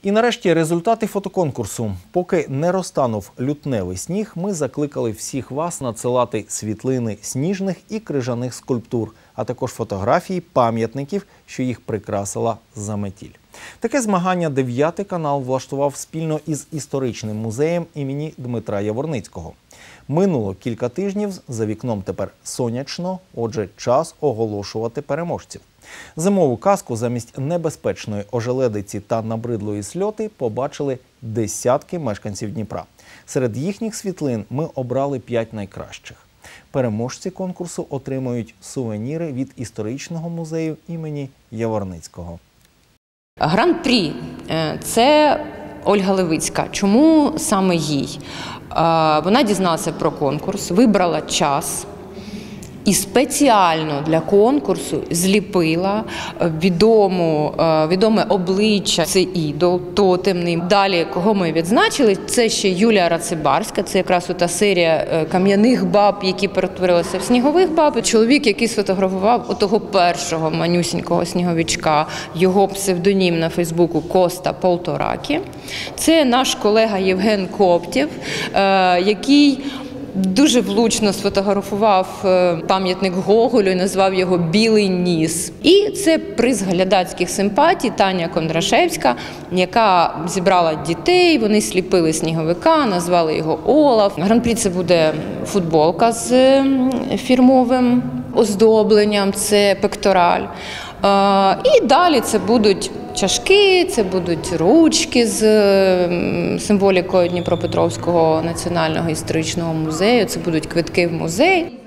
І нарешті результати фотоконкурсу. Поки не розтанув лютневий сніг, ми закликали всіх вас надсилати світлини сніжних і крижаних скульптур, а також фотографії пам'ятників, що їх прикрасила заметіль. Таке змагання 9 канал влаштував спільно із історичним музеєм імені Дмитра Яворницького. Минуло кілька тижнів, за вікном тепер сонячно, отже, час оголошувати переможців. Зимову казку замість небезпечної ожеледиці та набридлої сльоти побачили десятки мешканців Дніпра. Серед їхніх світлин ми обрали 5 найкращих. Переможці конкурсу отримують сувеніри від історичного музею імені Яворницького. Гран-прі – це Ольга Левицька. Чому саме їй? Вона дізналася про конкурс, вибрала час і спеціально для конкурсу зліпила відоме обличчя. Це ідол тотемний. Далі, кого ми відзначили, це ще Юлія Рацибарська. Це якраз та серія кам'яних баб, які перетворилися в снігових баб. Чоловік, який сфотографував отого першого манюсінького сніговичка, його псевдонім на Фейсбуку Коста Полторакі. Це наш колега Євген Коптєв, який дуже влучно сфотографував пам'ятник Гоголю і назвав його «Білий ніс». І це приз глядацьких симпатій Таня Кондрашевська, яка зібрала дітей, вони сліпили сніговика, назвали його Олаф. Гран-прі – це буде футболка з фірмовим оздобленням, це пектораль. І далі це будуть чашки, це будуть ручки з символікою Дніпропетровського національного історичного музею, це будуть квитки в музей.